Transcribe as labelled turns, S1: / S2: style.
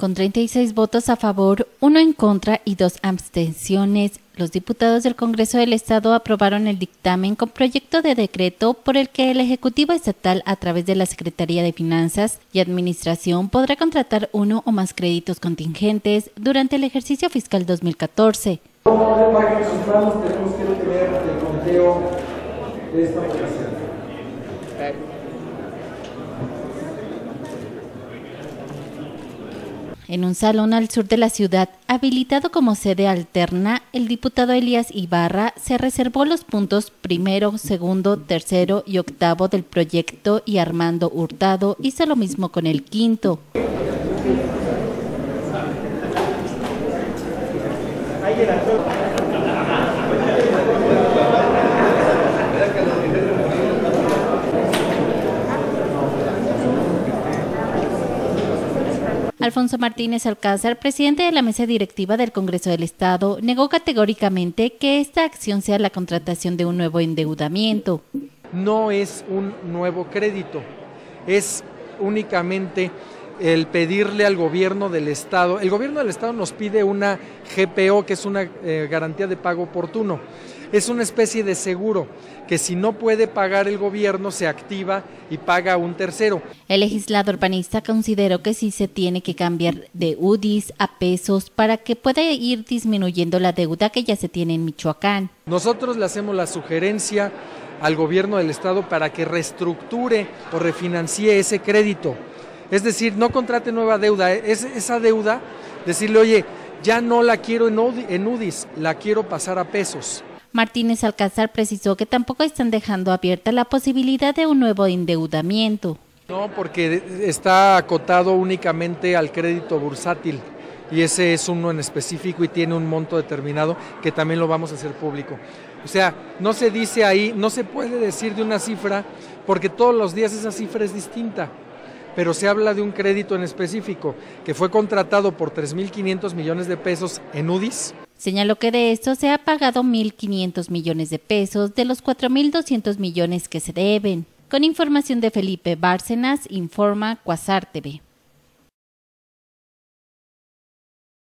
S1: Con 36 votos a favor, 1 en contra y 2 abstenciones, los diputados del Congreso del Estado aprobaron el dictamen con proyecto de decreto por el que el Ejecutivo Estatal, a través de la Secretaría de Finanzas y Administración, podrá contratar uno o más créditos contingentes durante el ejercicio fiscal 2014.
S2: Tenemos que tener el conteo de esta operación.
S1: En un salón al sur de la ciudad, habilitado como sede alterna, el diputado Elías Ibarra se reservó los puntos primero, segundo, tercero y octavo del proyecto y Armando Hurtado hizo lo mismo con el quinto. Alfonso Martínez Alcázar, presidente de la mesa directiva del Congreso del Estado, negó categóricamente que esta acción sea la contratación de un nuevo endeudamiento.
S2: No es un nuevo crédito, es únicamente el pedirle al gobierno del Estado. El gobierno del Estado nos pide una GPO, que es una garantía de pago oportuno. Es una especie de seguro que si no puede pagar el gobierno se activa y paga un tercero.
S1: El legislador panista consideró que sí se tiene que cambiar de UDIs a pesos para que pueda ir disminuyendo la deuda que ya se tiene en Michoacán.
S2: Nosotros le hacemos la sugerencia al gobierno del Estado para que reestructure o refinancie ese crédito. Es decir, no contrate nueva deuda, esa deuda, decirle, oye, ya no la quiero en UDIs, la quiero pasar a pesos.
S1: Martínez Alcázar precisó que tampoco están dejando abierta la posibilidad de un nuevo endeudamiento.
S2: No, porque está acotado únicamente al crédito bursátil y ese es uno en específico y tiene un monto determinado que también lo vamos a hacer público. O sea, no se dice ahí, no se puede decir de una cifra porque todos los días esa cifra es distinta. Pero se habla de un crédito en específico que fue contratado por 3.500 millones de pesos en UDIs.
S1: Señaló que de esto se ha pagado 1.500 millones de pesos de los 4.200 millones que se deben. Con información de Felipe Bárcenas, informa Cuasar TV.